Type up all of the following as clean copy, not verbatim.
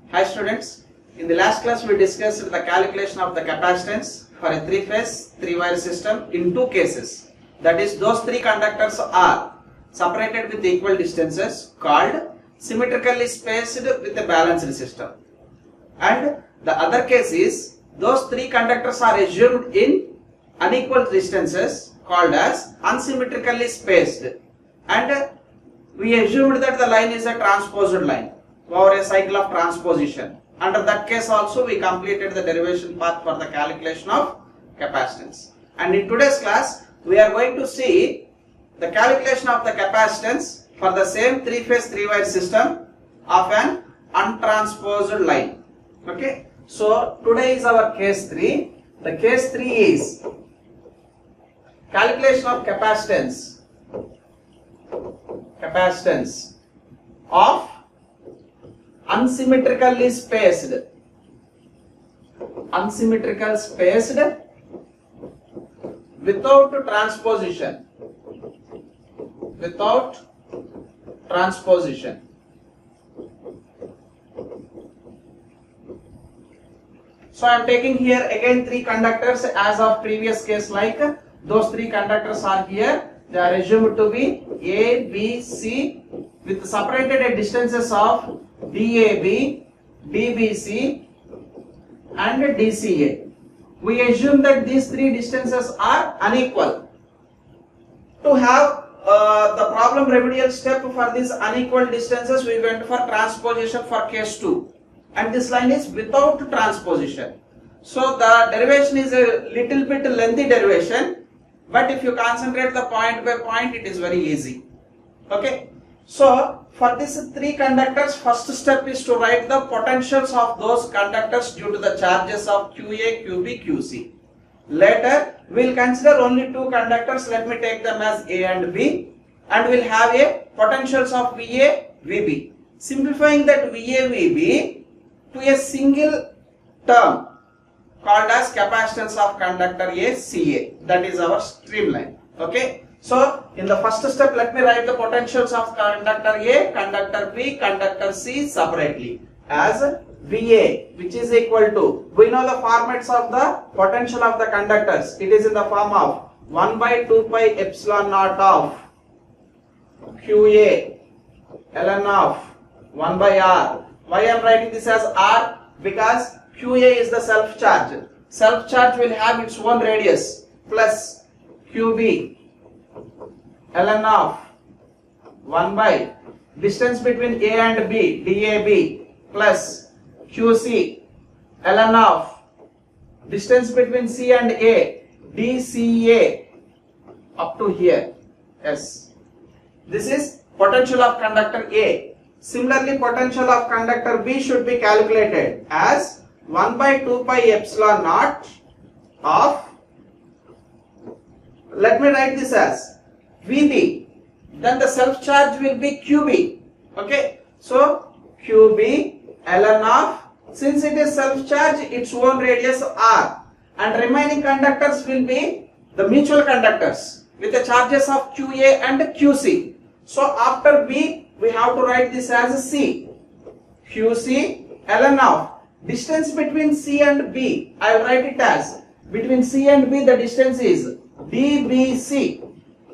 Hi students, in the last class we discussed the calculation of the capacitance for a three-phase, three-wire system in two cases. That is, those three conductors are separated with equal distances called symmetrically spaced with a balanced system. And the other case is, those three conductors are assumed in unequal distances called as unsymmetrically spaced. And we assumed that the line is a transposed line over a cycle of transposition. Under that case also we completed the derivation part for the calculation of capacitance. And in today's class we are going to see the calculation of the capacitance for the same three-phase, three-wire system of an untransposed line. Okay. So today is our case 3. The case 3 is calculation of capacitance of unsymmetrically spaced without transposition. So I am taking here again three conductors as of previous case, like those three conductors are here. They are assumed to be A, B, C with separated distances of DAB, DBC and DCA. We assume that these three distances are unequal. To have the problem remedial step for these unequal distances, we went for transposition for case 2. And this line is without transposition. So the derivation is a little bit lengthy derivation, but if you concentrate the point by point, it is very easy. Okay. So for these three conductors, first step is to write the potentials of those conductors due to the charges of QA, QB, QC. Later we will consider only two conductors. Let me take them as A and B, and we will have a potentials of VA, VB. Simplifying that VA, VB to a single term called as capacitance of conductor A, CA. That is our streamline. Okay. So in the first step, let me write the potentials of conductor A, conductor B, conductor C separately as VA, which is equal to, we know the formats of the potential of the conductors. It is in the form of 1 by 2 pi epsilon naught of QA ln of 1 by R. Why I am writing this as R? Because QA is the self charge. Self charge will have its own radius plus QB ln of 1 by distance between A and B, DAB, plus QC ln of distance between C and A, DCA, up to here. Yes. This is potential of conductor A. Similarly, potential of conductor B should be calculated as 1 by 2 pi epsilon naught of, let me write this as VB. Then the self charge will be QB. Okay. So QB ln of, since it is self charge, its own radius R, and remaining conductors will be the mutual conductors with the charges of QA and QC. So after B, we have to write this as C. QC ln of distance between C and B. I will write it as, between C and B the distance is DBC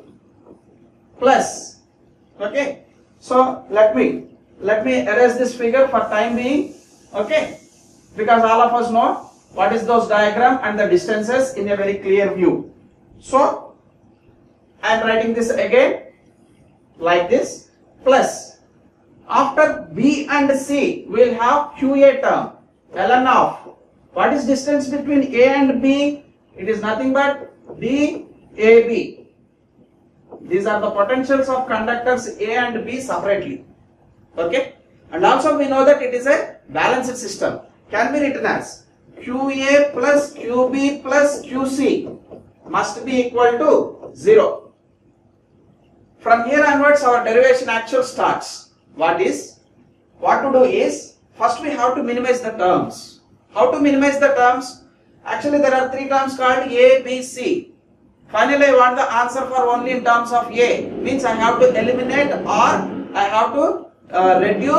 plus. Okay. So let me erase this figure for time being. Okay. Because all of us know what is those diagram and the distances in a very clear view. So I am writing this again like this, plus after B and C we will have QA term ln of, what is distance between A and B? It is nothing but DAB. These are the potentials of conductors A and B separately. Okay. And also we know that it is a balanced system. Can be written as QA plus QB plus QC must be equal to 0. From here onwards our derivation actual starts. What to do is, first we have to minimize the terms. How to minimize the terms? Actually there are three terms called A, B, C. Finally I want the answer for only in terms of A. Means I have to eliminate or I have to reduce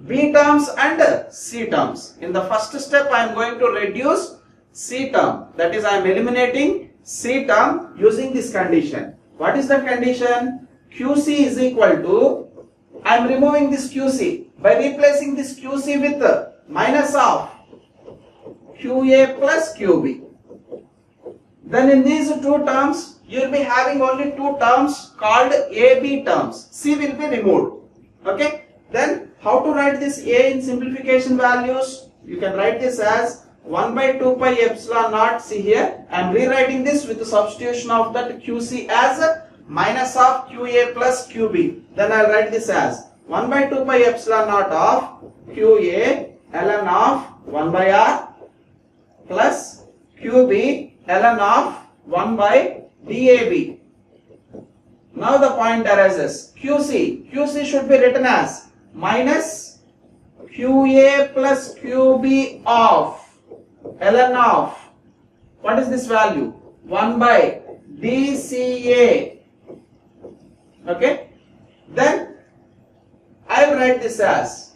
B terms and C terms. In the first step, I am going to reduce C term. That is, I am eliminating C term using this condition. What is the condition? QC is equal to, I am removing this QC by replacing this QC with minus of QA plus QB. Then in these two terms, you will be having only two terms called AB terms. C will be removed. Okay. Then how to write this A in simplification values? You can write this as 1 by 2 pi epsilon naught. See here, I am rewriting this with the substitution of that QC as minus of QA plus QB. Then I will write this as 1 by 2 pi epsilon naught of QA ln of 1 by R plus QB ln of 1 by DAB. Now the point arises, QC should be written as minus QA plus QB of ln of, what is this value? 1 by DCA. Okay. Then I will write this as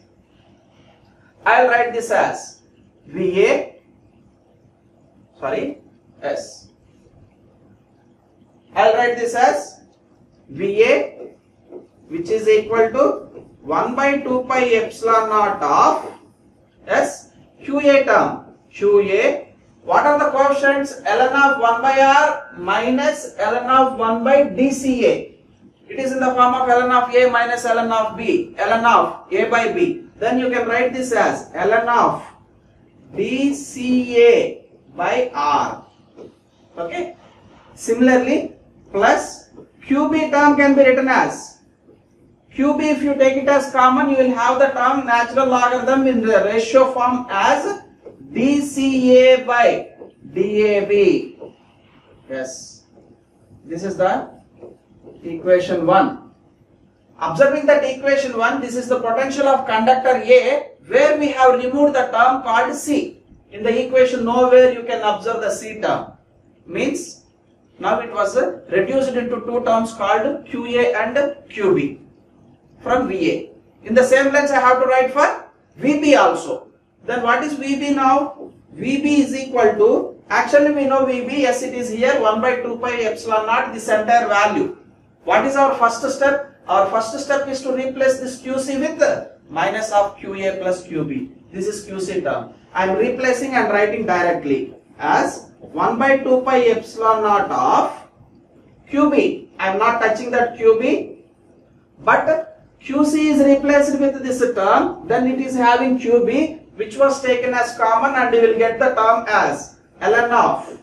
VA, S. I will write this as VA, which is equal to 1 by 2 pi epsilon naught of S QA term. QA, what are the coefficients? ln of 1 by R minus ln of 1 by DCA. It is in the form of ln of A minus ln of B, ln of A by B. Then you can write this as ln of DCA by R. Okay. Similarly, plus QB term can be written as QB. If you take it as common, you will have the term natural logarithm in the ratio form as DCA by DAB. Yes. This is the equation 1. Observing that equation 1, this is the potential of conductor A, where we have removed the term called C. In the equation nowhere you can observe the C term. Means now it was reduced into two terms called QA and QB from VA. In the same lines I have to write for VB also. Then what is VB now? VB is equal to, actually we know VB, yes it is here 1 by 2 pi epsilon naught, this entire value. What is our first step? Our first step is to replace this QC with minus of QA plus QB. This is QC term. I am replacing and writing directly as 1 by 2 pi epsilon naught of QB. I am not touching that QB, but QC is replaced with this term, then it is having QB, which was taken as common, and you will get the term as ln of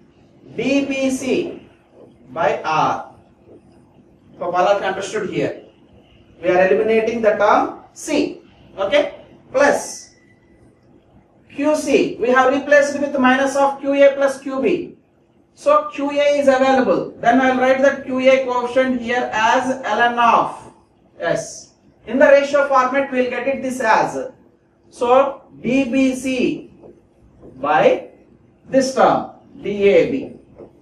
DBC by R. So all of you understood here. We are eliminating the term C. Okay. Plus QC, we have replaced with minus of QA plus QB. So QA is available. Then I will write that QA coefficient here as ln of S. In the ratio format, we will get it this as, so DBC by this term DAB.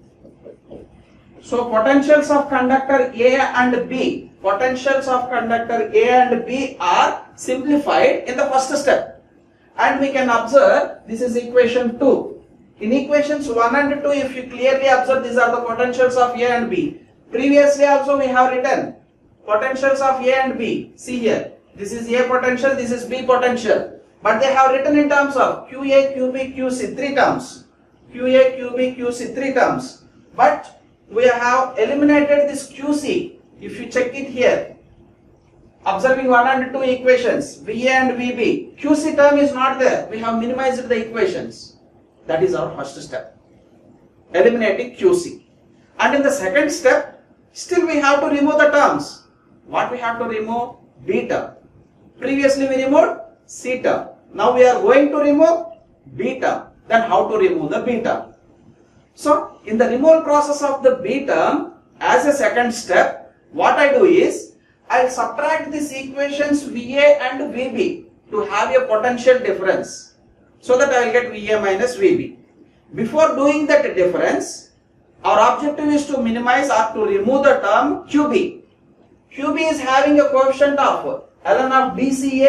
So potentials of conductor A and B, potentials of conductor A and B are simplified in the first step. And we can observe, this is equation 2. In equations 1 and 2, if you clearly observe, these are the potentials of A and B. Previously also we have written potentials of A and B. See here, this is A potential, this is B potential. But they have written in terms of QA, QB, QC, 3 terms. QA, QB, QC, 3 terms. But we have eliminated this QC. If you check it here, observing 1 and 2 equations, VA and VB, QC term is not there. We have minimized the equations. That is our first step, eliminating QC. And in the second step, still we have to remove the terms. What we have to remove? B term. Previously we removed C term. Now we are going to remove B term. Then how to remove the B term? So in the removal process of the B term, as a second step, what I do is, I will subtract these equations VA and VB to have a potential difference, so that I will get VA minus VB. Before doing that difference, our objective is to minimize or to remove the term QB. QB is having a coefficient of ln of DCA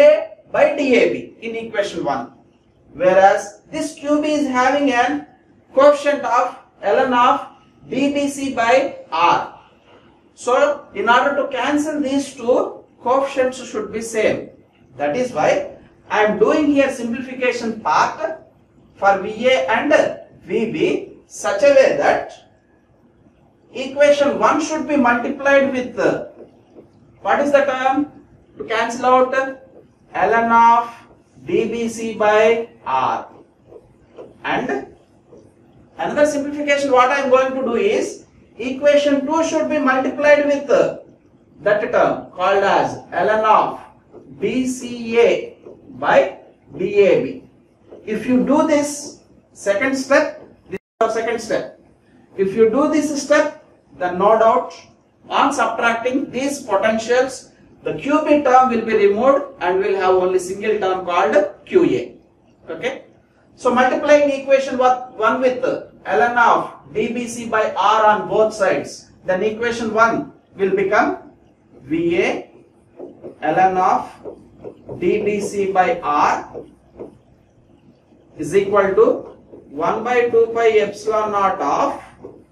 by DAB in equation 1. Whereas this QB is having an coefficient of ln of DBC by R. So in order to cancel these two, coefficients should be same. That is why I am doing here simplification part for VA and VB such a way that equation 1 should be multiplied with what is the term to cancel out? Ln of DBC by R. And another simplification what I am going to do is equation 2 should be multiplied with that term called as ln of DCA by DAB. If you do this second step, this is our second step. If you do this step, then no doubt on subtracting these potentials, the QB term will be removed and we'll have only single term called QA. Okay. So multiplying equation 1 with ln of DBC by R on both sides, then equation 1 will become VA ln of DBC by R is equal to 1 by 2 pi epsilon naught of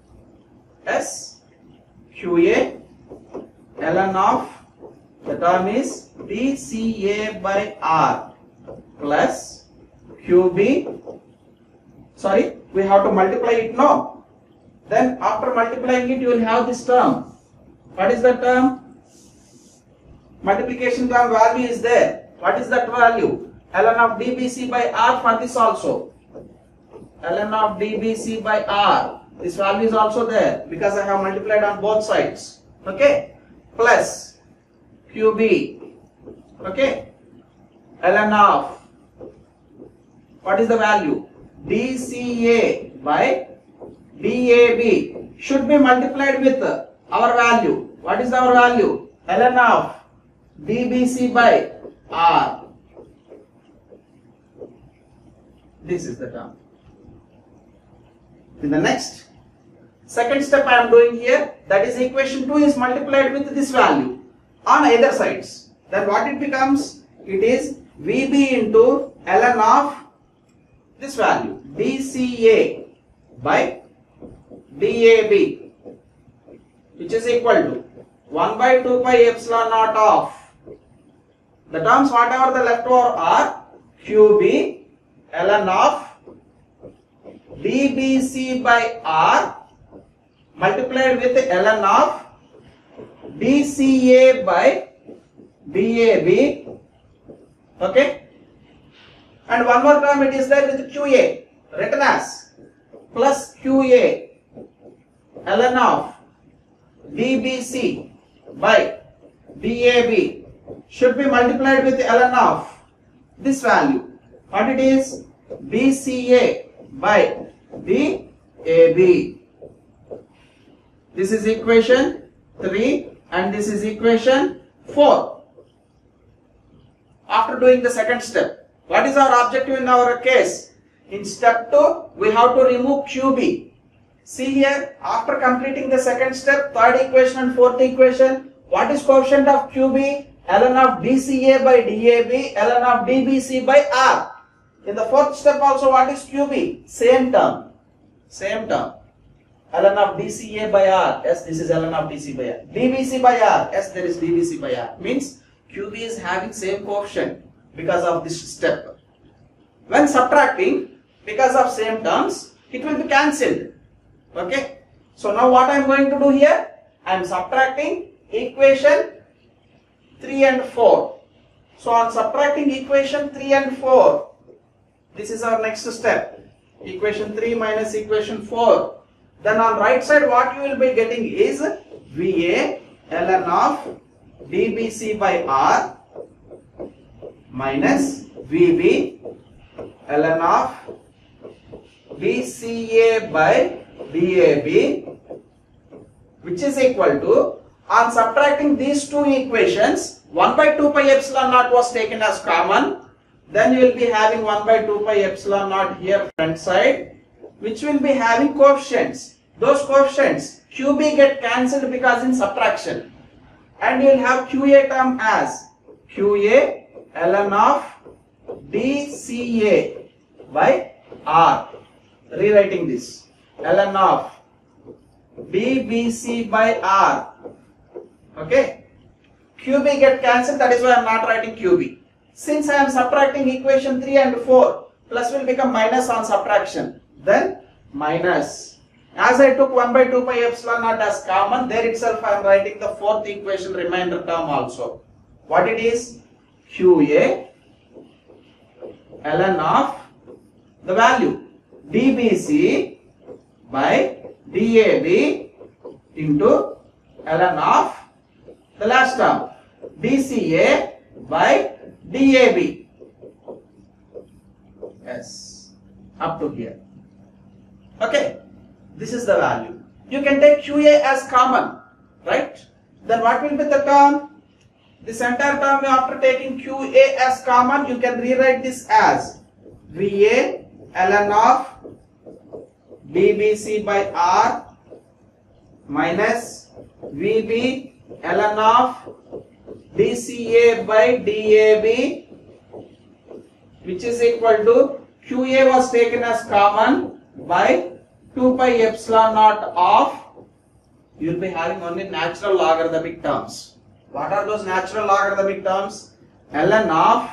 S QA ln of the term is DCA by R plus QB. Sorry, we have to multiply it now. Then after multiplying it, you will have this term. What is the term? Multiplication term value is there. What is that value? Ln of DBC by R for this also. Ln of DBC by R. This value is also there because I have multiplied on both sides. Okay. Plus QB. Okay. Ln of what is the value? DCA by DAB should be multiplied with our value. What is our value? Ln of DBC by R. This is the term. In the next second step I am doing here, that is equation 2 is multiplied with this value on either sides. Then what it becomes? It is VB into ln of this value DCA by DAB, which is equal to 1 by 2 pi epsilon naught of the terms whatever the left over are QB ln of DBC by R multiplied with ln of DCA by DAB. Okay. And one more term it is there with QA written as plus QA ln of DBC by DAB should be multiplied with ln of this value. What it is? DCA by DAB. This is equation 3 and this is equation 4. After doing the second step, what is our objective in our case? In step 2, we have to remove QB. See here, after completing the second step, third equation and fourth equation, what is coefficient of QB? Ln of DCA by DAB, ln of DBC by R. In the fourth step also, what is QB? Same term. Same term. Ln of DCA by R. Yes, this is ln of DC by R. DBC by R. Yes, there is DBC by R. Means QB is having same coefficient because of this step. When subtracting, because of same terms, it will be cancelled. Okay. So now what I am going to do here? I am subtracting equation 3 and 4. So on subtracting equation 3 and 4, this is our next step. Equation 3 minus equation 4. Then on right side what you will be getting is VA ln of DBC by R minus VB ln of DCA by DAB, which is equal to, on subtracting these two equations, 1 by 2 pi epsilon naught was taken as common. Then you will be having 1 by 2 pi epsilon naught here front side, which will be having coefficients. Those coefficients QB get cancelled because in subtraction, and you will have QA term as QA ln of dCA by R. Rewriting this. ln of dBC by R. Okay. QB get cancelled, that is why I am not writing QB. Since I am subtracting equation 3 and 4, plus will become minus on subtraction. Then minus. As I took 1 by 2 pi epsilon naught as common, there itself I am writing the fourth equation remainder term also. What it is? QA ln of the value dBC by DAB into ln of the last term dCA by DAB. Yes, up to here. Okay, this is the value. You can take QA as common, right? Then what will be the term? This entire term, after taking QA as common, you can rewrite this as VA ln of dBC by R minus VB ln of dCA by DAB, which is equal to QA was taken as common by 2 pi epsilon naught of, you will be having only natural logarithmic terms. What are those natural logarithmic terms? ln of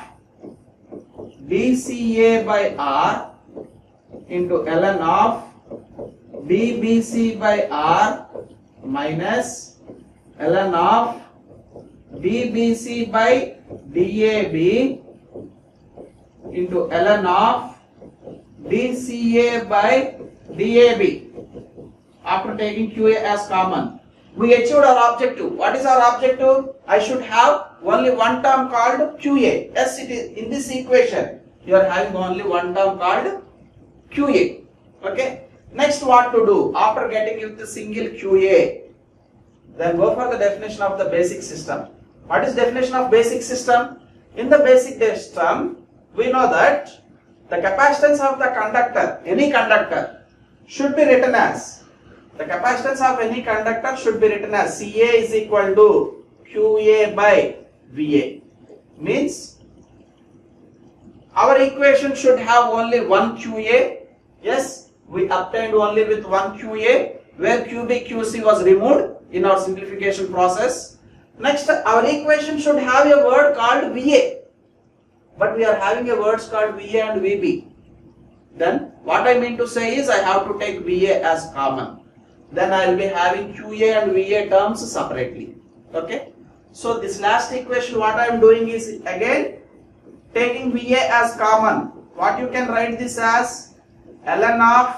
dCA by R into ln of dBC by R minus ln of dBC by DAB into ln of dCA by DAB. After taking QA as common, we achieved our objective. What is our objective? I should have only one term called QA. Yes, it is in this equation. You are having only one term called QA. Okay. Next, what to do? After getting you the single QA, then go for the definition of the basic system. What is definition of basic system? In the basic system, we know that the capacitance of the conductor, any conductor, should be written as, the capacitance of any conductor should be written as CA is equal to QA by VA. Means our equation should have only one QA. Yes, we obtained only with one QA, where QB QC was removed in our simplification process. Next, our equation should have a word called VA, but we are having a words called VA and VB. Then what I mean to say is I have to take VA as common. Then I will be having QA and VA terms separately. Okay. So this last equation, what I am doing is again taking VA as common. What you can write this as ln of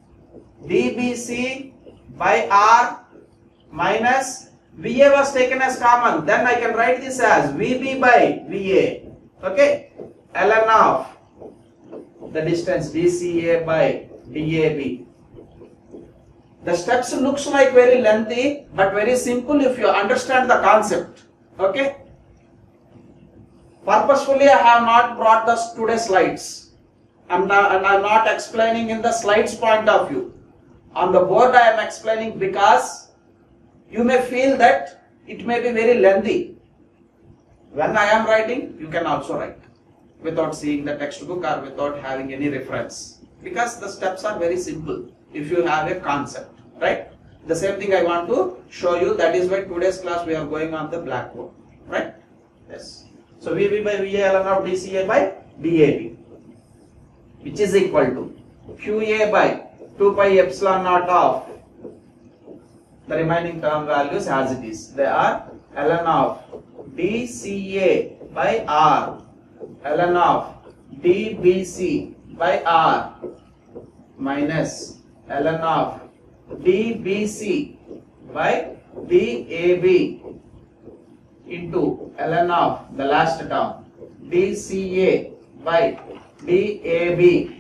dBC by R minus VA was taken as common. Then I can write this as VB by VA. Okay. ln of the distance dCA by DAB. The steps looks like very lengthy, but very simple if you understand the concept. Okay. Purposefully, I have not brought the today's slides. I'm not explaining in the slides point of view. On the board, I am explaining because you may feel that it may be very lengthy. When I am writing, you can also write without seeing the textbook or without having any reference, because the steps are very simple if you have a concept, right? The same thing I want to show you. That is why today's class we are going on the blackboard, right? Yes. So VB by VA ln of dCA by DAB, which is equal to QA by 2 pi epsilon naught of the remaining term values as it is. They are ln of dCA by R, ln of dBC by R minus ln of dBC by DAB into ln of the last term dCA by DAB.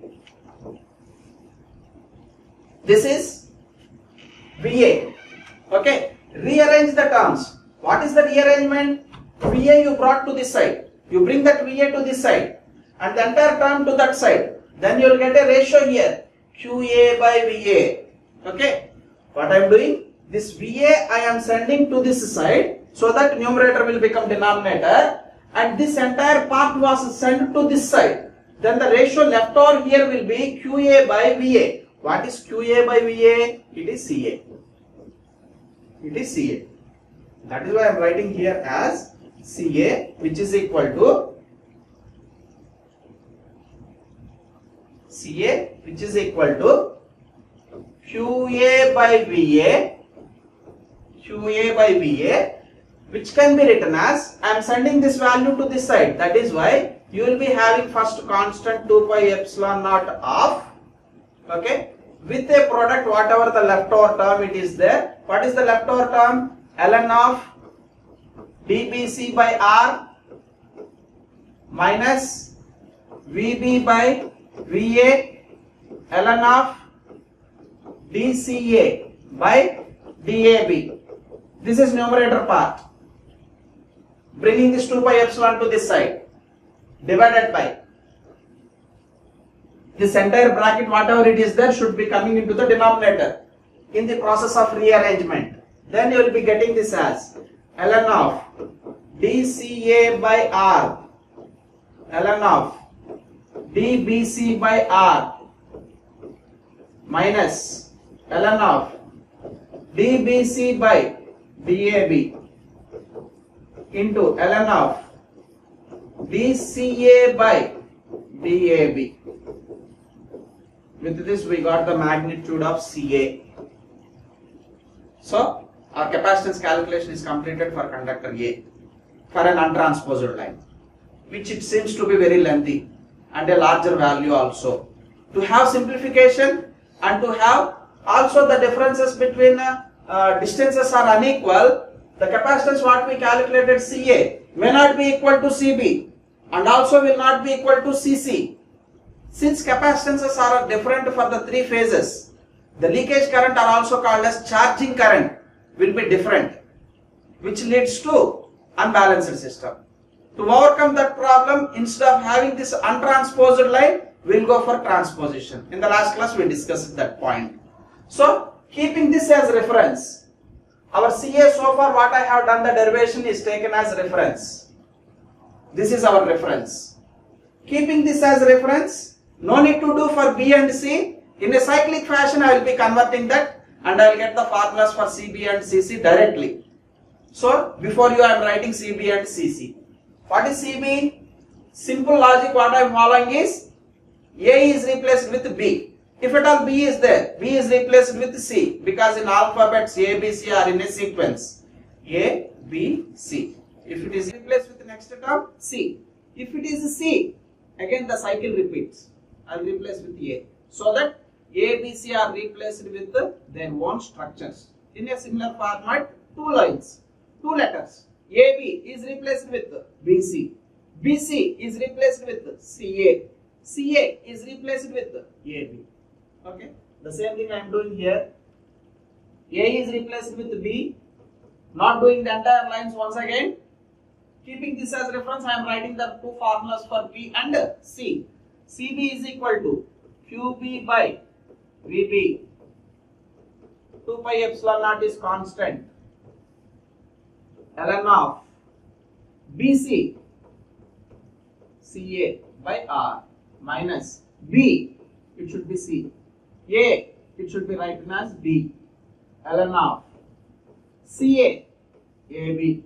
This is VA. Okay. Rearrange the terms. What is the rearrangement? VA you brought to this side. You bring that VA to this side and the entire term to that side. Then you will get a ratio here. QA by VA. Okay. What I am doing? This VA I am sending to this side so that numerator will become denominator, and this entire part was sent to this side, then the ratio left over here will be QA by VA. What is QA by VA? It is CA. It is CA. That is why I am writing here as CA, which is equal to CA, which is equal to QA by VA, QA by VA, which can be written as, I am sending this value to this side. That is why you will be having first constant 2 pi epsilon naught of, okay, with a product whatever the leftover term it is there. What is the leftover term? ln of dBc by R minus VB by VA ln of dCA by DAB. This is numerator part. Bringing this 2 pi epsilon to this side, divided by this entire bracket, whatever it is there, should be coming into the denominator in the process of rearrangement. Then you will be getting this as ln of dCA by R ln of dBc by R minus ln of dBc by DAB into ln of dCA by DAB. With this we got the magnitude of CA. So our capacitance calculation is completed for conductor A for an untransposed line, which it seems to be very lengthy and a larger value also. To have simplification and to have also the differences between distances are unequal, the capacitance what we calculated CA may not be equal to CB and also will not be equal to CC. Since capacitances are different for the three phases, the leakage current are also called as charging current will be different, which leads to unbalanced system. To overcome that problem, instead of having this untransposed line, we will go for transposition. In the last class we discussed that point. So keeping this as reference, our CA so far what I have done, the derivation is taken as reference. This is our reference. Keeping this as reference, no need to do for B and C. In a cyclic fashion I will be converting that and I will get the formulas for CB and CC directly. So before you I am writing CB and CC. What is CB? Simple logic what I am following is A is replaced with B. If at all B is there, B is replaced with C, because in alphabets A, B, C are in a sequence. A, B, C. If it is replaced with the next term, C. If it is C, again the cycle repeats. I will replace with A. So that A, B, C are replaced with their own structures. In a similar format, two lines, two letters. AB is replaced with BC. BC is replaced with CA. CA is replaced with AB. Okay. The same thing I am doing here. A is replaced with B. Not doing the entire lines once again. Keeping this as reference, I am writing the two formulas for P and C. CB is equal to QB by VB. 2 pi epsilon naught is constant. ln of BC CA by R minus B, it should be C. A, it should be written as B. ln of CA AB.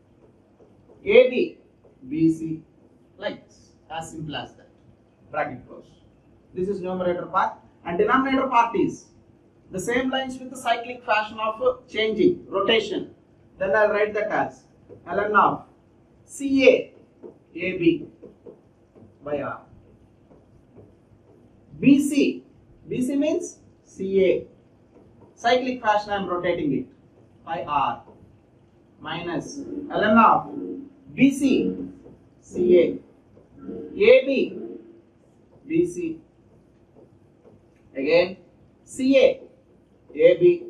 AB BC, like this, as simple as that. Bracket close. This is numerator part, and denominator part is the same lines with the cyclic fashion of changing, rotation. Then I will write that as ln of CA AB by R. BC, BC means CA. Cyclic fashion I am rotating it by R minus ln of BC CA AB BC, again CA AB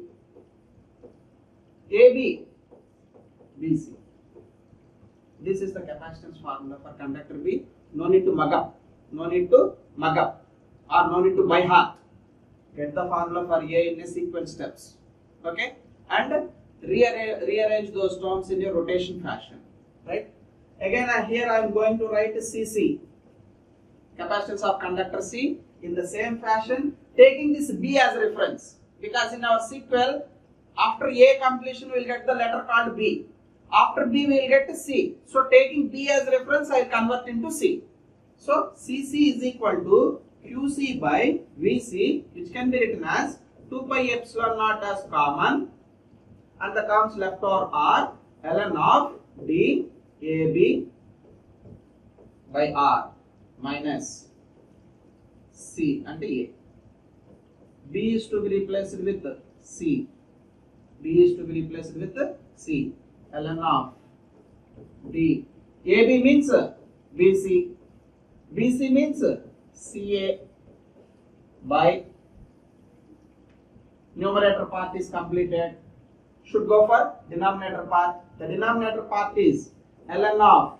AB BC. This is the capacitance formula for conductor B. No need to mug up, no need to mug up, or no need to by heart. Get the formula for A in a sequence steps. Okay, and rearrange those terms in a rotation fashion. Right. Again here I am going to write Cc, capacitance of conductor C, in the same fashion, taking this B as reference, because in our sequel, after A completion we will get the letter called B. After B we will get C. So taking B as reference, I will convert into C. So Cc is equal to Qc by Vc, which can be written as 2 pi epsilon naught as common, and the terms left over are ln of d AB by R minus C and A. B is to be replaced with C. B is to be replaced with C. ln of D. AB means BC. BC means CA by numerator part is completed. Should go for denominator part. The denominator part is ln of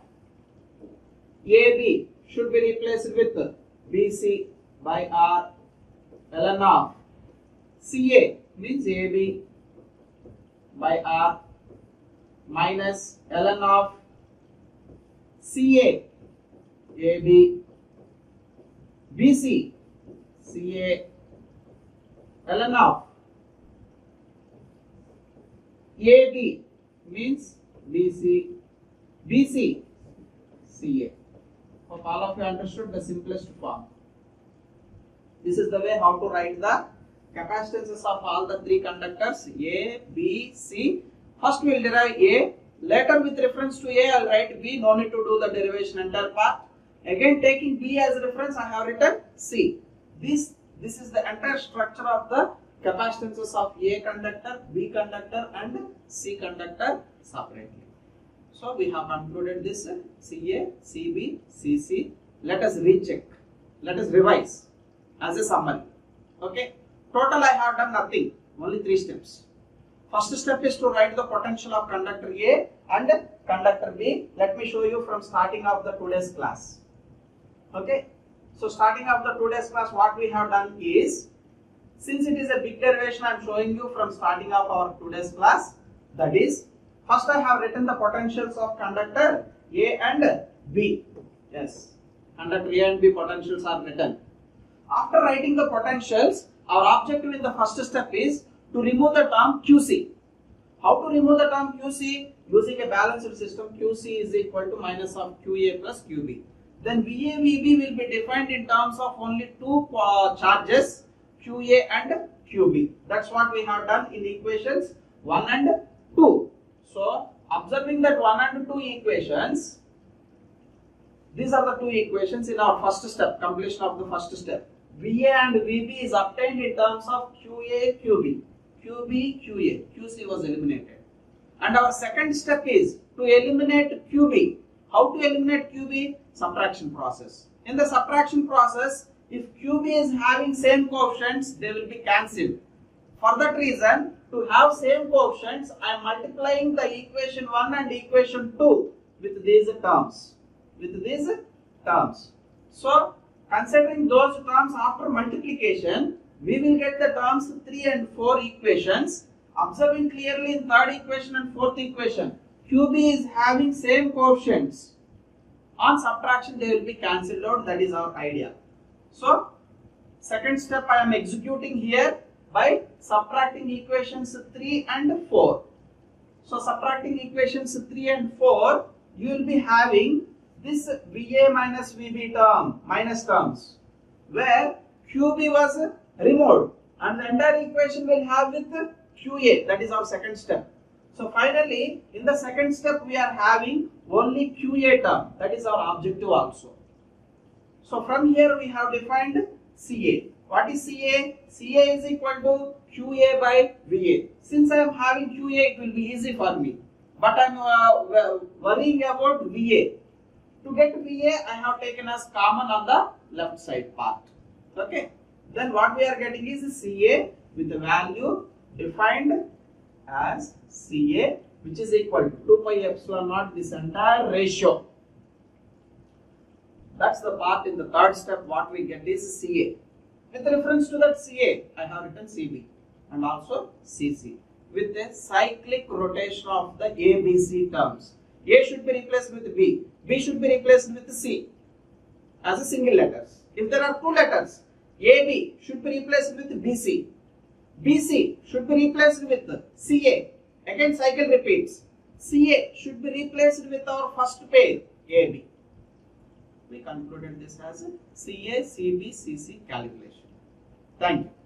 AB should be replaced with BC by R. ln of CA means AB by R minus ln of CA AB BC CA ln of AB means BC BC CA. Hope all of you understood the simplest form. This is the way how to write the capacitances of all the three conductors A, B, C. First we will derive A. Later with reference to A I will write B. No need to do the derivation entire part. Again taking B as reference, I have written C. This is the entire structure of the capacitances of A conductor, B conductor and C conductor separately. So we have concluded this CA, CB, CC. Let us recheck. Let us revise as a summary. Okay. Total I have done nothing. Only 3 steps. First step is to write the potential of conductor A and conductor B. Let me show you from starting of the today's class. Okay. So starting of the today's class, what we have done is, since it is a big derivation, I am showing you from starting of our today's class. That is, first I have written the potentials of conductor A and B. Yes, conductor A and B potentials are written. After writing the potentials, our objective in the first step is to remove the term QC. How to remove the term QC? Using a balanced system, QC is equal to minus of QA plus QB. Then VA, VB will be defined in terms of only 2 charges, QA and QB. That's what we have done in equations 1 and 2. So, observing that 1 and 2 equations, these are the 2 equations in our first step, completion of the first step. VA and VB is obtained in terms of QA, QB. QB, QA. QC was eliminated. And our second step is to eliminate QB. How to eliminate QB? Subtraction process. In the subtraction process, if QB is having same coefficients, they will be cancelled. For that reason, to have same coefficients, I am multiplying the equation 1 and equation 2 with these terms. So, considering those terms after multiplication, we will get the terms 3 and 4 equations. Observing clearly in third equation and fourth equation, QB is having same coefficients. On subtraction, they will be cancelled out. That is our idea. So, second step I am executing here by subtracting equations 3 and 4. So, subtracting equations 3 and 4, you will be having this VA minus VB term, minus terms, where QB was removed and the entire equation will have with QA. That is our second step. So finally, in the second step, we are having only QA term. That is our objective also. So from here, we have defined CA. What is CA? CA is equal to QA by VA. Since I am having QA, it will be easy for me. But I am worrying about VA. To get VA, I have taken as common on the left side part. Okay. Then what we are getting is CA with the value defined as CA, which is equal to 2 pi epsilon naught, this entire ratio. That's the part in the third step. What we get is CA. With reference to that CA, I have written CB and also CC with a cyclic rotation of the ABC terms. A should be replaced with B. B should be replaced with C as a single letters. If there are two letters, AB should be replaced with BC. BC should be replaced with CA. Again cycle repeats. CA should be replaced with our first pair AB. We concluded this as CA, CB, CC calculation. Thank you.